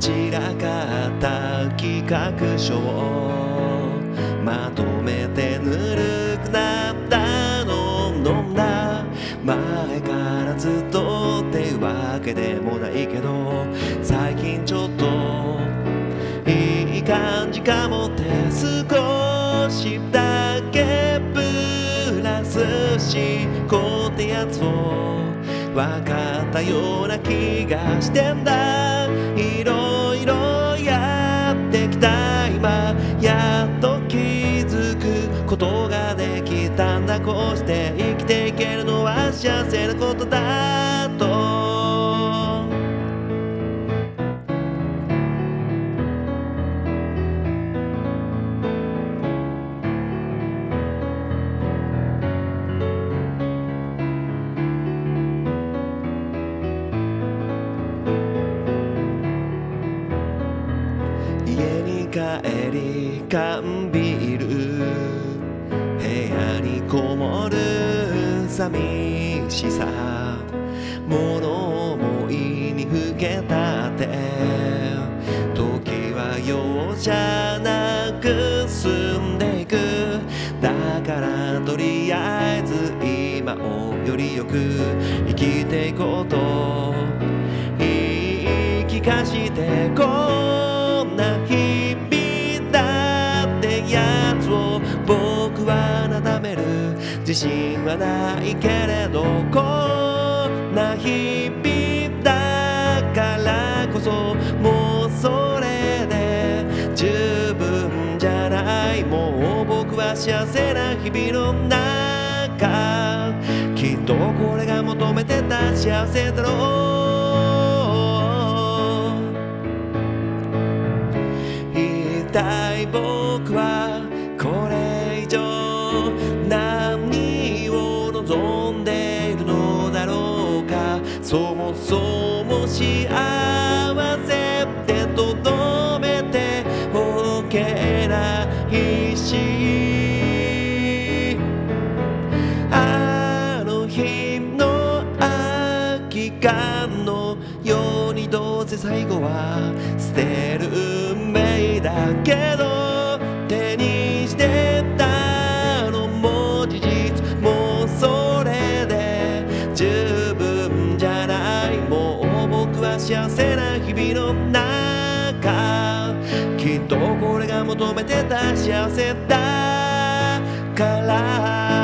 散らかった企画書をまとめてぬるくなったの飲んだ。前からずっとってわけでもないけど、最近ちょっといい感じかもって少しだけプラス思考ってやつを分かったような気がしてんだ。いろいろやってきた今、やっと気づくことができたんだ。こうして生きていけるのは幸せなことだと。家に帰り缶ビール、部屋にこもる寂しさ、物思いにふけたって時は容赦なく進んでいく。だからとりあえず今をよりよく生きていこうと言い聞かしてこんな日々だってやつを僕はなだめる。自信はないけれどこんな日々だからこそもうそれで十分じゃない。もう僕は幸せな日々の中、きっとこれが求めてた幸せだろう。一体僕はこれ以上何を望んでいるのだろうか。そもそも幸せってとどめておけないし、あの日の空き缶のようにどうせ最後は捨てる運命だけど、手にしてたのも事実、もうそれで十分じゃない。もう僕は幸せな日々の中、きっとこれが求めてた幸せだから。